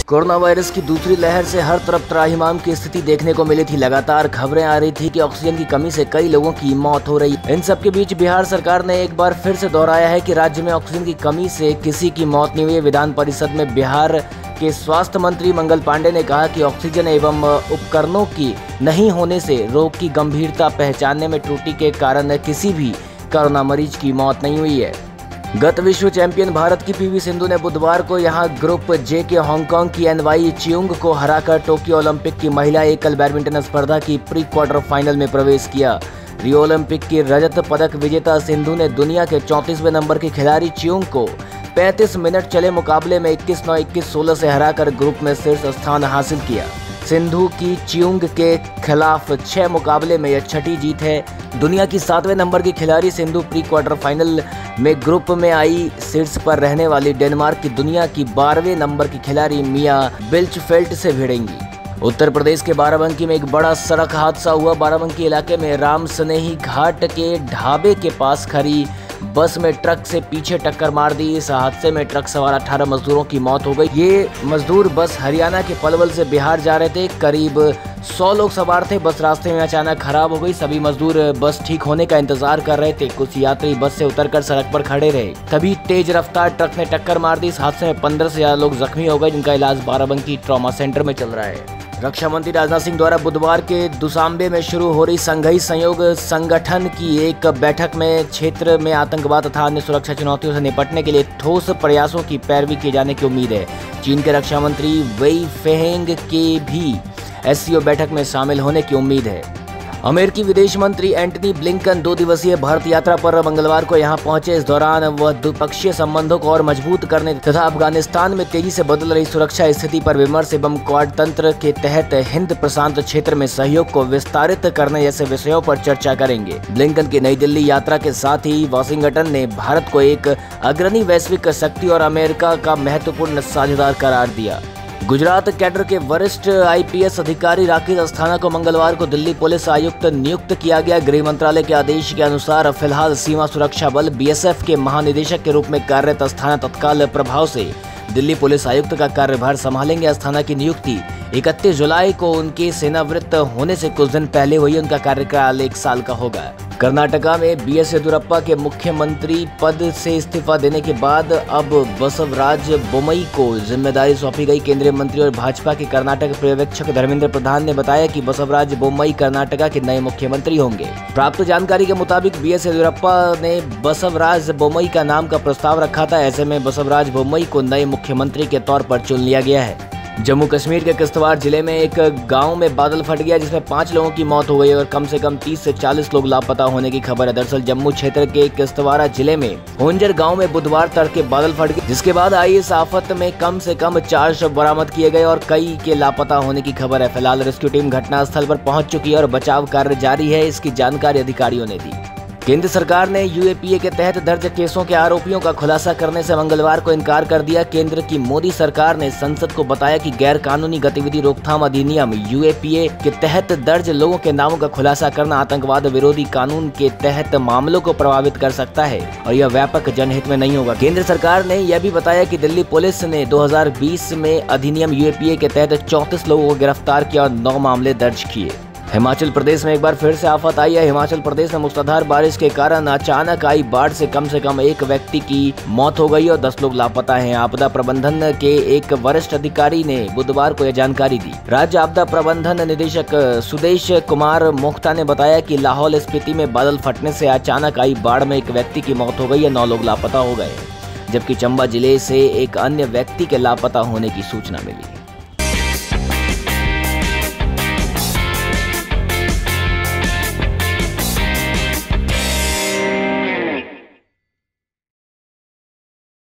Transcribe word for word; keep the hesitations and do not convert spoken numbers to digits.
Corona virus की दूसरी लहर से हर तरफ त्राहिमाम की स्थिति देखने को मिली थी। लगातार खबरें आ रही थी कि ऑक्सीजन की कमी से कई लोगों की मौत हो रही। इन सब के बीच बिहार सरकार ने एक बार फिर से दोहराया है कि राज्य में ऑक्सीजन की कमी से किसी की मौत नहीं हुई। विधान परिषद में बिहार के स्वास्थ्य मंत्री मंगल पांडे ने कहा कि ऑक्सीजन एवं उपकरणों की नहीं होने से रोग की गंभीरता पहचानने में त्रुटि के कारण किसी भी कोरोना मरीज की मौत नहीं हुई है। गत विश्व चैंपियन भारत की पीवी सिंधु ने बुधवार को यहां ग्रुप जे के हांगकांग की एनवाई चियोंग को हराकर टोक्यो ओलंपिक की महिला एकल बैडमिंटन स्पर्धा की प्री क्वार्टर फाइनल में प्रवेश किया। रियो ओलंपिक की रजत पदक विजेता सिंधु ने दुनिया के चौंतीसवें नंबर की खिलाड़ी चियोंग को पैंतीस मिनट चले मुकाबले में इक्कीस नौ इक्कीस सोलह से हराकर ग्रुप में शीर्ष स्थान हासिल किया। सिंधु की चियोंग के खिलाफ छह मुकाबले में यह छठी जीत है। दुनिया की सातवें नंबर की खिलाड़ी सिंधु प्री क्वार्टर फाइनल में ग्रुप में आई शीर्ष पर रहने वाली डेनमार्क की दुनिया की बारहवें नंबर की खिलाड़ी मिया बिल्चफेल्ट से भिड़ेंगी। उत्तर प्रदेश के बाराबंकी में एक बड़ा सड़क हादसा हुआ। बाराबंकी इलाके में राम स्नेही घाट के ढाबे के पास खड़ी बस में ट्रक से पीछे टक्कर मार दी। इस हादसे में ट्रक सवार अठारह मजदूरों की मौत हो गई। ये मजदूर बस हरियाणा के पलवल से बिहार जा रहे थे। करीब सौ लोग सवार थे। बस रास्ते में अचानक खराब हो गई। सभी मजदूर बस ठीक होने का इंतजार कर रहे थे। कुछ यात्री बस से उतरकर सड़क पर खड़े रहे। तभी तेज रफ्तार ट्रक ने टक्कर मार दी। इस हादसे में पंद्रह से ज्यादा लोग जख्मी हो गए, जिनका इलाज बाराबंकी ट्रॉमा सेंटर में चल रहा है। रक्षा मंत्री राजनाथ सिंह द्वारा बुधवार के दुसांबे में शुरू हो रही संघई सहयोग संगठन की एक बैठक में क्षेत्र में आतंकवाद तथा अन्य सुरक्षा चुनौतियों से निपटने के लिए ठोस प्रयासों की पैरवी किए जाने की उम्मीद है। चीन के रक्षा मंत्री वेई फेंग के भी एससीओ बैठक में शामिल होने की उम्मीद है। अमेरिकी विदेश मंत्री एंटनी ब्लिंकन दो दिवसीय भारत यात्रा पर मंगलवार को यहां पहुंचे। इस दौरान वह द्विपक्षीय संबंधों को और मजबूत करने तथा अफगानिस्तान में तेजी से बदल रही सुरक्षा स्थिति पर विमर्श एवं क्वाड तंत्र के तहत हिंद प्रशांत क्षेत्र में सहयोग को विस्तारित करने जैसे विषयों पर चर्चा करेंगे। ब्लिंकन की नई दिल्ली यात्रा के साथ ही वाशिंगटन ने भारत को एक अग्रणी वैश्विक शक्ति और अमेरिका का महत्वपूर्ण साझेदार करार दिया। गुजरात कैडर के वरिष्ठ आईपीएस अधिकारी राकेश अस्थाना को मंगलवार को दिल्ली पुलिस आयुक्त नियुक्त किया गया। गृह मंत्रालय के आदेश के अनुसार फिलहाल सीमा सुरक्षा बल बीएसएफ के महानिदेशक के रूप में कार्यरत अस्थाना तत्काल प्रभाव से दिल्ली पुलिस आयुक्त का कार्यभार संभालेंगे। अस्थाना की नियुक्ति इकतीस जुलाई को उनके सेनावृत्त होने से कुछ दिन पहले हुई। उनका कार्यकाल एक साल का होगा। कर्नाटका में बीएस येदियुरप्पा के मुख्यमंत्री पद से इस्तीफा देने के बाद अब बसवराज बोम्मई को जिम्मेदारी सौंपी गई। केंद्रीय मंत्री और भाजपा के कर्नाटक पर्यवेक्षक धर्मेंद्र प्रधान ने बताया कि बसवराज बोम्मई कर्नाटका के नए मुख्यमंत्री होंगे। प्राप्त जानकारी के मुताबिक बीएस येदियुरप्पा ने बसवराज बोम्मई का नाम का प्रस्ताव रखा था। ऐसे में बसवराज बोम्मई को नए मुख्यमंत्री के तौर पर चुन लिया गया है। जम्मू कश्मीर के किश्तवाड़ जिले में एक गांव में बादल फट गया, जिसमें पांच लोगों की मौत हो गई और कम से कम तीस से चालीस लोग लापता होने की खबर है। दरअसल जम्मू क्षेत्र के किश्तवाड़ा जिले में होंजर गांव में बुधवार तड़के बादल फट गए, जिसके बाद आई इस आफत में कम से कम चार शव बरामद किए गए और कई के लापता होने की खबर है। फिलहाल रेस्क्यू टीम घटनास्थल पर पहुंच चुकी है और बचाव कार्य जारी है। इसकी जानकारी अधिकारियों ने दी। केंद्र सरकार ने यूएपीए के तहत दर्ज केसों के आरोपियों का खुलासा करने से मंगलवार को इनकार कर दिया। केंद्र की मोदी सरकार ने संसद को बताया कि गैर कानूनी गतिविधि रोकथाम अधिनियम यूएपीए के तहत दर्ज लोगों के नामों का खुलासा करना आतंकवाद विरोधी कानून के तहत मामलों को प्रभावित कर सकता है और यह व्यापक जनहित में नहीं होगा। केंद्र सरकार ने यह भी बताया कि दिल्ली पुलिस ने दो हजार बीस में अधिनियम यूएपीए के तहत चौंतीस लोगों को गिरफ्तार किया और नौ मामले दर्ज किए। हिमाचल प्रदेश में एक बार फिर से आफत आई है। हिमाचल प्रदेश में मूसलाधार बारिश के कारण अचानक आई बाढ़ से कम से कम एक व्यक्ति की मौत हो गई और दस लोग लापता हैं। आपदा प्रबंधन के एक वरिष्ठ अधिकारी ने बुधवार को यह जानकारी दी। राज्य आपदा प्रबंधन निदेशक सुदेश कुमार मोख्ता ने बताया कि लाहौल स्पीति में बादल फटने से अचानक आई बाढ़ में एक व्यक्ति की मौत हो गई है, नौ लोग लापता हो गए, जबकि चंबा जिले से एक अन्य व्यक्ति के लापता होने की सूचना मिली।